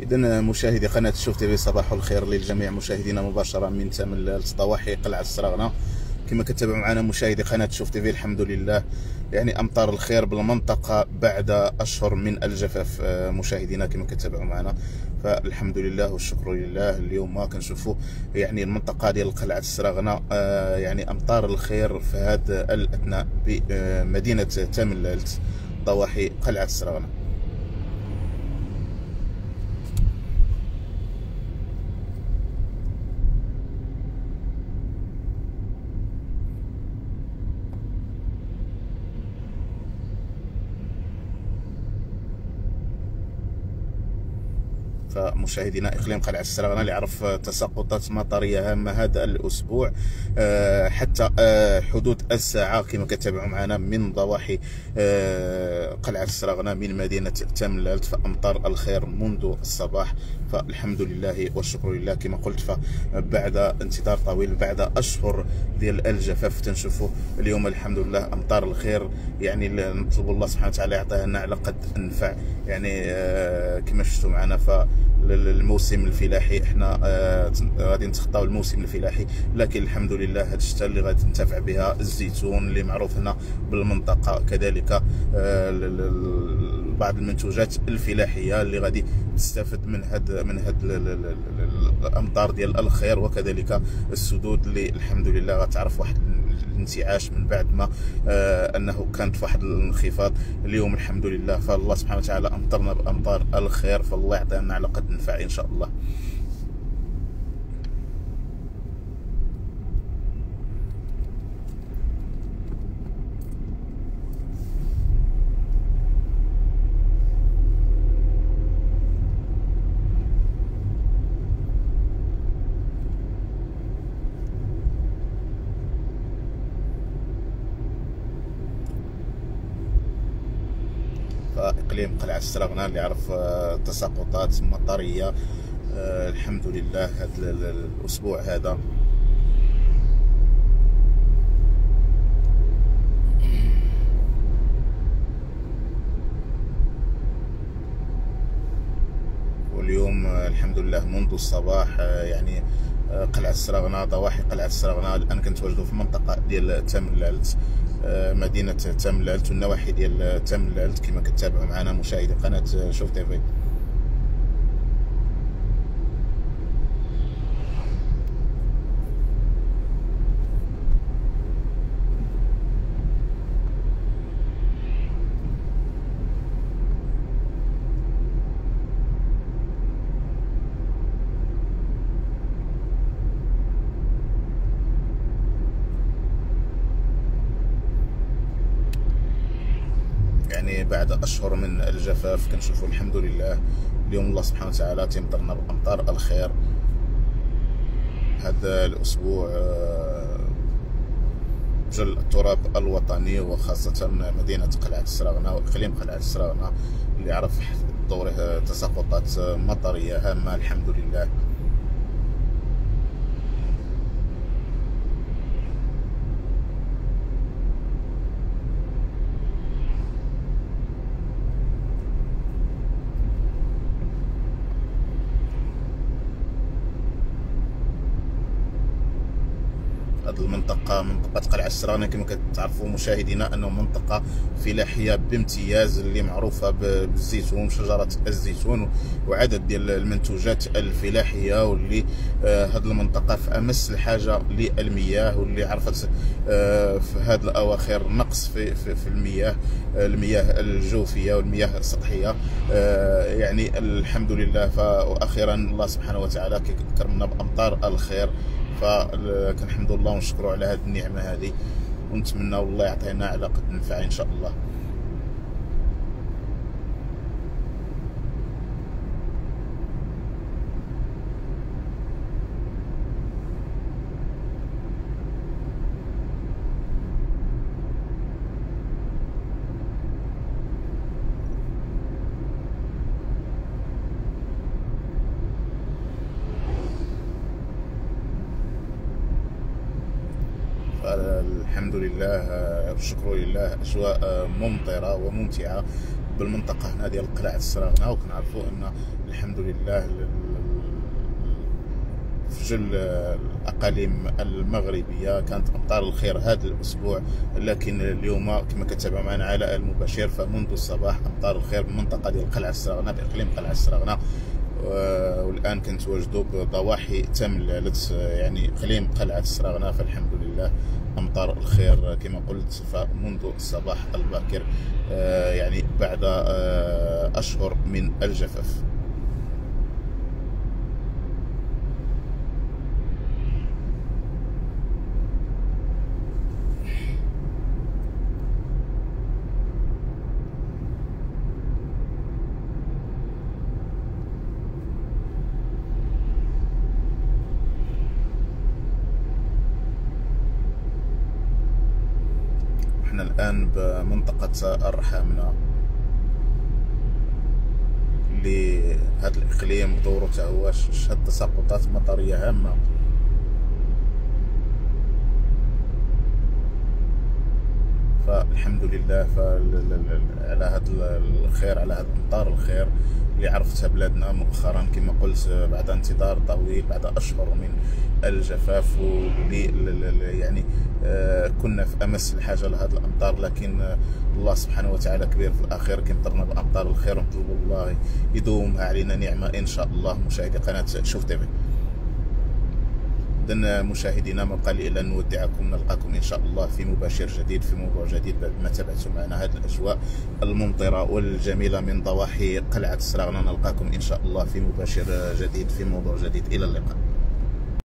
إذا مشاهدي قناة شوف تيفي، صباح الخير للجميع مشاهدينا مباشرة من تامل ضواحي قلعة السراغنة. كما كتابعوا معنا مشاهدي قناة شوف تيفي، الحمد لله يعني أمطار الخير بالمنطقة بعد أشهر من الجفاف. مشاهدينا كما كتابعوا معنا، فالحمد لله والشكر لله. اليوم كنشوفوا يعني المنطقة ديال قلعة السراغنة يعني أمطار الخير في هذا الأثناء بمدينة تامل ضواحي قلعة السراغنة. فمشاهدينا اقليم قلعه السراغنه اللي عرف تساقطات مطريه هامه هذا الاسبوع حتى حدود الساعه كما كتابعوا معنا من ضواحي قلعه السراغنه من مدينه تامل، فامطار الخير منذ الصباح، فالحمد لله والشكر لله. كما قلت فبعد انتظار طويل، بعد اشهر ديال الجفاف، تنشوفوا اليوم الحمد لله امطار الخير. يعني نطلب الله سبحانه وتعالى يعطيها لنا على قد النفع. يعني كما شفتوا معنا الموسم الفلاحي، احنا غادي نتخطاو الموسم الفلاحي، لكن الحمد لله هذا الشتاء اللي غادي تنتفع بها الزيتون اللي معروف هنا بالمنطقه، كذلك بعض المنتوجات الفلاحيه اللي غادي تستفد من هاد الامطار ديال الخير، وكذلك السدود اللي الحمد لله غتعرف واحد الانتعاش من بعد ما انه كانت واحد الانخفاض. اليوم الحمد لله فالله سبحانه وتعالى امطرنا بامطار الخير، فالله يعطينا على قد النفع ان شاء الله. فإقليم قلعة السراغنة اللي عرف تساقطات مطرية الحمد لله هذا الأسبوع هذا. واليوم الحمد لله منذ الصباح يعني قلعة السراغنة، ضواحي قلعة السراغنة. الآن كنتواجدوا في المنطقة ديال تامل، مدينة تامل والنواحي ديال تامل كما كتابعوا معنا مشاهدي قناة شوف تيفي. يعني بعد أشهر من الجفاف كنشوفوا الحمد لله اليوم الله سبحانه وتعالى تمطرنا بأمطار الخير. هذا الأسبوع جل التراب الوطني، وخاصة مدينة قلعة السراغنة وإقليم قلعة السراغنة اللي عرف دوره تساقطات مطرية هامة الحمد لله. هذه المنطقة منطقة قلعة السراغنة كما كتعرفوا مشاهدينا أنه منطقة فلاحية بامتياز اللي معروفة بالزيتون، شجرة الزيتون وعدد ديال المنتوجات الفلاحية، واللي هذه المنطقة في أمس الحاجة للمياه، واللي عرفت في هذه الأواخر نقص في المياه الجوفية والمياه السطحية. يعني الحمد لله وأخيرا الله سبحانه وتعالى كرمنا بأمطار الخير، فكنحمد الله ونشكروا على هذه النعمه هذه، ونتمنى والله يعطينا على قد النفع ان شاء الله. الحمد لله والشكر لله، أجواء ممطرة وممتعة بالمنطقه هنا ديال قلعه السراغنه، وكنعرفوا ان الحمد لله في جل الاقاليم المغربيه كانت امطار الخير هذا الاسبوع، لكن اليوم كما كتابعوا معنا على المباشر فمنذ الصباح امطار الخير بالمنطقه ديال قلعه السراغنه باقليم قلعه السراغنه. والان كنتواجدوا بضواحي تملالة يعني اقليم قلعه السراغنه، فالحمد لله امطار الخير كما قلت فمنذ الصباح الباكر، يعني بعد اشهر من الجفاف. احنا الان بمنطقة الرحامنة لهذا الاقليم، بدورو تا هو شهد تساقطات مطرية هامة. فالحمد لله على هذا الخير، على هذا امطار الخير اللي عرفتها بلادنا مؤخرا كما قلت بعد انتظار طويل، بعد اشهر من الجفاف، واللي يعني كنا في امس الحاجه لهذه الامطار، لكن الله سبحانه وتعالى كبير في الاخير كيمطرنا بامطار الخير، ونطلبوا الله يدومها علينا نعمه ان شاء الله. مشاهدي قناه شوف تيفي، إذن مشاهدينا ما بقى لي الا نودعكم، نلقاكم ان شاء الله في مباشر جديد في موضوع جديد بعد ما تابعتم معنا هذه الاجواء الممطره والجميله من ضواحي قلعه السراغنه. نلقاكم ان شاء الله في مباشر جديد في موضوع جديد، الى اللقاء.